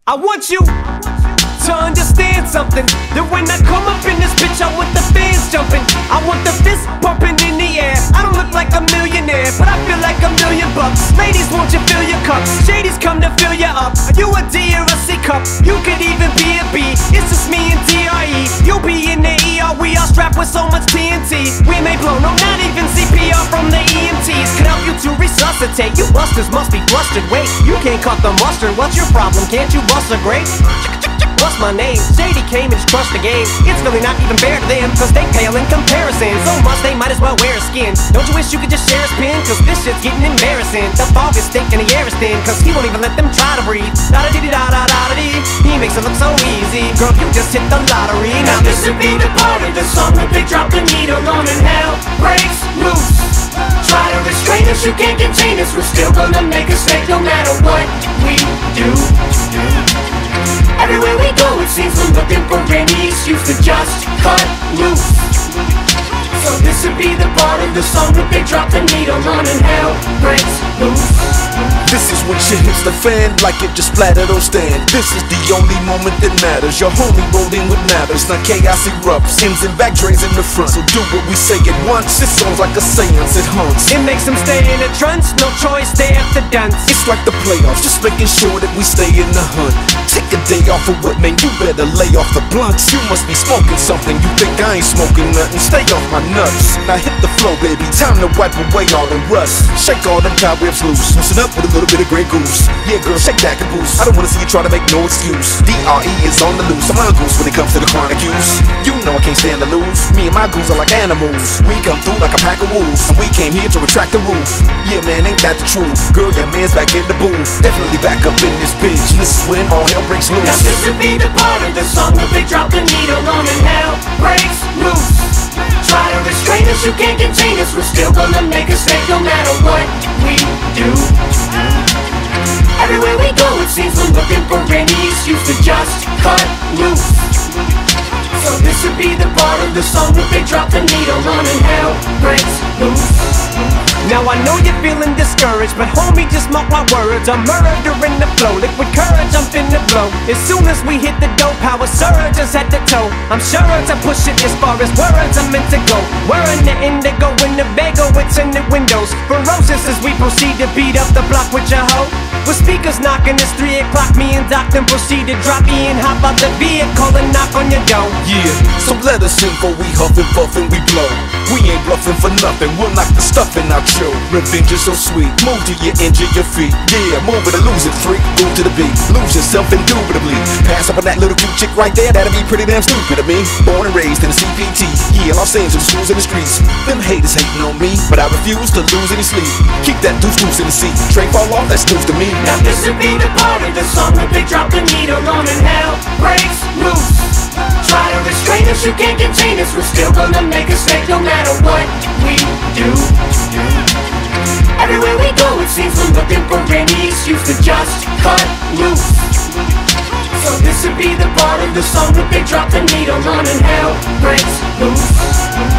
I want you to understand something, that when I come up in this bitch, I want the fans jumping, I want the fist pumping in the air. I don't look like a millionaire, but I feel like $1,000,000. Ladies, won't you fill your cups? Shadies come to fill you up. Are you a D or a C cup? You could even be a B. It's just me and DRE. You'll be in the ER. We are strapped with so much TNT. We may blow, no, not even CPR from the EMTs. Could help you to resuscitate. You busters must be flustered. Wait, you can't cut the mustard. What's your problem? Can't you bust a grape? What's my name? Shady came and just crushed the game. It's really not even fair to them, cause they pale in comparison. So much they might as well wear a skin. Don't you wish you could just share a spin? Cause this shit's getting embarrassing. The fog is thick and the air is thin, cause he won't even let them try to breathe. Da-da-dee-da-da-da-da-dee. He makes it look so easy. Girl, you just hit the lottery. Now this would be the part of the song that they drop the needle on and hell breaks loose. Try to restrain us, you can't contain us. We're still gonna make a mistake no matter what we do. Everywhere we go, it seems we're looking for any excuse to just cut loose. So this would be the part of the song that they drop the needle on and hell breaks loose. This is when shit hits the fan, like it just splattered on stand. This is the only moment that matters. Your homie rolling with matters. Now chaos erupts, ends and back drains in the front. So do what we say at once. It sounds like a seance, it haunts. It makes them stay in a trance, no choice, they have to dance. It's like the playoffs, just making sure that we stay in the hunt. Take a day off of what, man, you better lay off the blunts. You must be smoking something, you think I ain't smoking nothing. Stay off my nuts, now hit the flow, baby. Time to wipe away all the rust. Shake all them cobwebs loose, loosen up with a little bit of Grey Goose. Yeah girl, shake that caboose. I don't wanna see you try to make no excuse. DRE is on the loose, I'm on goose when it comes to the chronic use. You know I can't stand to lose. Me and my goons are like animals. We come through like a pack of wolves, and we came here to retract the roof. Yeah man, ain't that the truth? Girl, your man's back in the booth. Definitely back up in this bitch. This is when all hell breaks loose. Now this would be the part of the song that they drop the needle on and hell breaks loose. Try to restrain us, you can't contain us. We're still gonna make a mistake no matter what we do. Everywhere we go, it seems we're looking for any excuse to just cut loose. So this would be the part of the song that they drop the needle on and hell breaks loose. Now I know you're feeling discouraged, but homie, just mark my words. I'm murdering the flow, liquid courage, I'm finna blow. As soon as we hit the dope, power surges at the toe. I'm sure to push it as far as words are meant to go. We're in the indigo, in the Vago, it's in the windows. Ferocious as we proceed to beat up the block with your hoe. With speakers knocking, it's 3 o'clock, me and Doc then proceed to drop me and hop out the vehicle and knock on your door. Yeah, so let us in before we huff and puff and we blow. We ain't bluffing for nothing, we'll knock the stuffing out you. Revenge is so sweet, move till you injure your feet. Yeah, move it or lose it, freak, move to the beat. Lose yourself indubitably. Pass up on that little cute chick right there, that'll be pretty damn stupid of me. Born and raised in the CPT, yeah, Los Angeles, schools in the streets. Them haters hating on me, but I refuse to lose any sleep. Keep that deuce in the seat, straight fall off, that's news to me. Now this would be the part of the song that they drop the needle on and hell breaks loose. Try to restrain us, you can't contain us. We're still gonna make a mistake no matter what we do. Everywhere we go, it seems we're looking for any excuse to just cut loose. So this would be the part of the song that they drop the needle on and hell breaks loose.